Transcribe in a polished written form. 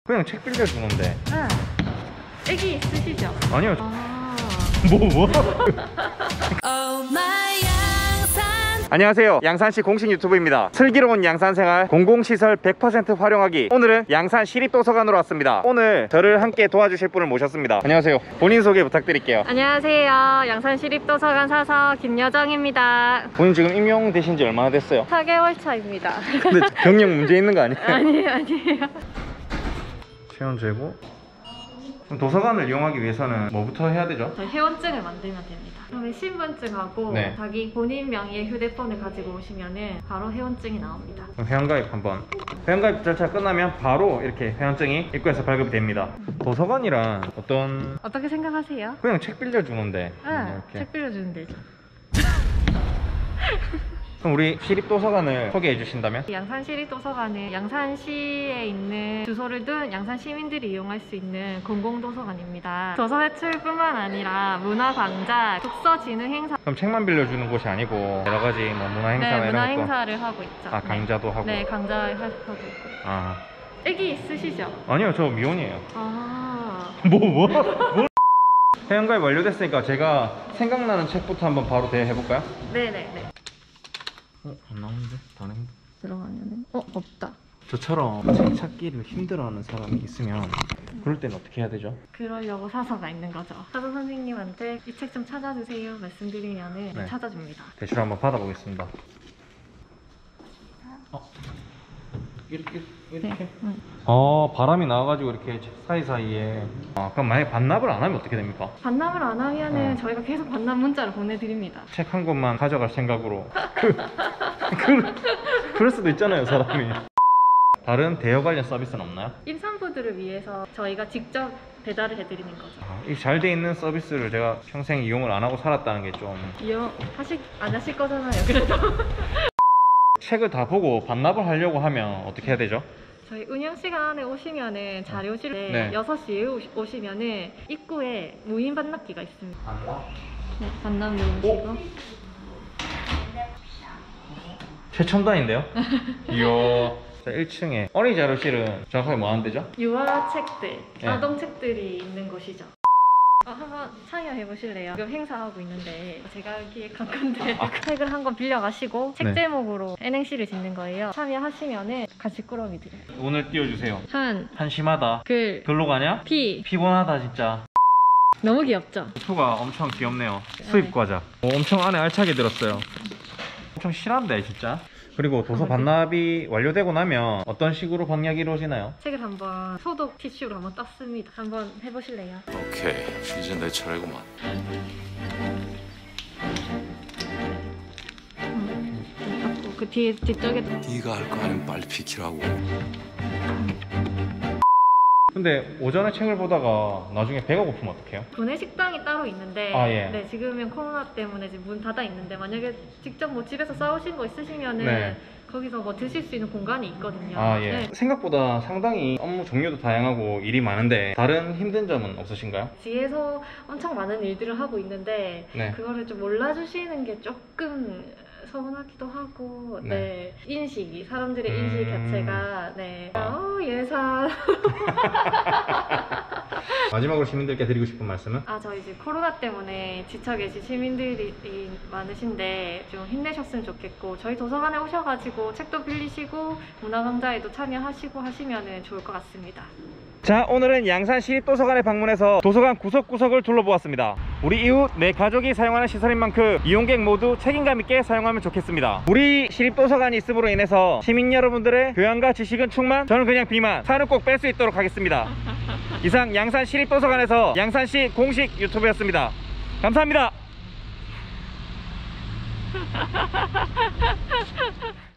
그냥 책 빌려주는데. 응. 애기 있으시죠? 아니요. 아. 뭐? 안녕하세요. 양산시 공식 유튜브입니다. 슬기로운 양산생활 공공시설 100% 활용하기. 오늘은 양산 시립도서관으로 왔습니다. 오늘 저를 함께 도와주실 분을 모셨습니다. 안녕하세요. 본인 소개 부탁드릴게요. 안녕하세요. 양산 시립도서관 사서 김여정입니다. 본인 지금 임용되신 지 얼마나 됐어요? 4개월 차입니다. 근데 경력 문제 있는 거 아니에요? 아니에요. 체온 재고. 그럼 도서관을 이용하기 위해서는 뭐부터 해야 되죠? 저희 회원증을 만들면 됩니다. 그러면 신분증하고 네. 자기 본인 명의의 휴대폰을 가지고 오시면은 바로 회원증이 나옵니다. 그럼 회원가입 한번. 회원가입 절차 끝나면 바로 이렇게 회원증이 입구에서 발급이 됩니다. 도서관이란 어떻게 생각하세요? 그냥 책 빌려주는데. 응, 이렇게. 책 빌려주면 되죠. 그럼 우리 시립도서관을 소개해 주신다면? 양산시립도서관은 양산시에 있는 주소를 둔 양산 시민들이 이용할 수 있는 공공도서관입니다. 도서 대출뿐만 아니라 문화광장, 독서진흥 행사. 그럼 책만 빌려주는 곳이 아니고 여러 가지 뭐 문화 행사나 네, 이런 문화 것도. 행사를 하고 있죠. 아, 강좌도 하고. 네, 강좌 하고 있고. 아, 애기 있으시죠? 아니요, 저 미혼이에요. 아, 뭐? 회원가입 완료됐으니까 제가 생각나는 책부터 한번 바로 대해볼까요? 네네네. 안 나오는데? 다른 거? 들어가면은 없다. 저처럼 책 찾기를 힘들어하는 사람이 있으면 그럴 때는 어떻게 해야 되죠? 그러려고 사서가 있는 거죠. 사서 선생님한테 이 책 좀 찾아주세요 말씀드리면은 네. 찾아줍니다. 대출 한번 받아보겠습니다. 이렇게? 네. 응. 바람이 나와가지고 이렇게 책 사이사이에. 그럼 만약에 반납을 안 하면 어떻게 됩니까? 반납을 안 하면은 저희가 계속 반납 문자를 보내드립니다. 책 한 권만 가져갈 생각으로. 그럴 수도 있잖아요, 사람이. 다른 대여 관련 서비스는 없나요? 임산부들을 위해서 저희가 직접 배달을 해드리는 거죠. 이 잘 돼 있는 서비스를 제가 평생 이용을 안 하고 살았다는 게 좀. 이용 안 하실 거잖아요. 그래도 책을 다 보고 반납을 하려고 하면 어떻게 해야 되죠? 저희 운영 시간에 오시면은 자료실에 네. 6시에 오시면은 입구에 무인 반납기가 있습니다. 반납? 네, 반납 누르시고. 최첨단인데요? 이야. 1층에 어린이 자료실은 정확하게 뭐 하는 데죠? 유아책들, 네. 아동책들이 있는 곳이죠. 한번 참여해 보실래요? 지금 행사하고 있는데 제가 기획한 건데 책을 한 권 빌려가시고 책 네. 제목으로 N행시를 짓는 거예요. 참여하시면은 같이 꾸러미 드려요. 오늘 띄워주세요. 한심하다, 글로 가냐? 피곤하다 진짜. 너무 귀엽죠? 표가 엄청 귀엽네요. 수입과자. 엄청 안에 알차게 들었어요. 엄청 실한데 진짜. 그리고 도서 반납이 완료되고 나면 어떤 식으로 방역이 이루어지나요? 책을 한번 소독 티슈로 한번 땄습니다. 한번 해보실래요? 오케이, 이제 내 차례구만. 닦고 그 뒤쪽에 네가 할 거 아니면 빨리 비키라고. 근데 오전에 책을 보다가 나중에 배가 고프면 어떡해요? 구내 식당이 따로 있는데 예. 네, 지금은 코로나 때문에 지금 문 닫아 있는데 만약에 직접 뭐 집에서 싸우신 거 있으시면은 네. 거기서 뭐 드실 수 있는 공간이 있거든요. 예. 네. 생각보다 상당히 업무 종류도 다양하고 일이 많은데 다른 힘든 점은 없으신가요? 뒤에서 엄청 많은 일들을 하고 있는데 네. 그거를 좀 몰라주시는 게 조금 서운하기도 하고 네. 인식이 사람들의 인식 자체가 예산 마지막으로 시민들께 드리고 싶은 말씀은? 저희 이제 코로나 때문에 지쳐 계신 시민들이 많으신데 좀 힘내셨으면 좋겠고 저희 도서관에 오셔가지고 책도 빌리시고 문화강좌에도 참여하시고 하시면 좋을 것 같습니다. 자, 오늘은 양산 시립도서관에 방문해서 도서관 구석구석을 둘러보았습니다. 우리 이웃 내 가족이 사용하는 시설인 만큼 이용객 모두 책임감 있게 사용하면 좋겠습니다. 우리 시립도서관이 있음으로 인해서 시민 여러분들의 교양과 지식은 충만, 저는 그냥 비만, 살은 꼭 뺄 수 있도록 하겠습니다. 이상 양산 시립도서관에서 양산시 공식 유튜브였습니다. 감사합니다.